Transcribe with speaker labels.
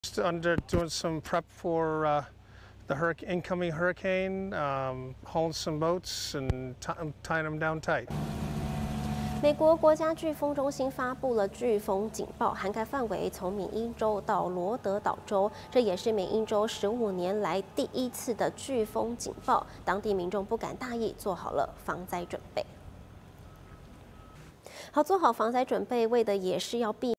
Speaker 1: Doing some prep for the incoming hurricane, hauling some boats and tying them down tight.
Speaker 2: 美国国家飓风中心发布了飓风警报，涵盖范围从缅因州到罗德岛州，这也是缅因州15年来第一次的飓风警报。当地民众不敢大意，做好了防灾准备。好，做好防灾准备，为的也是要避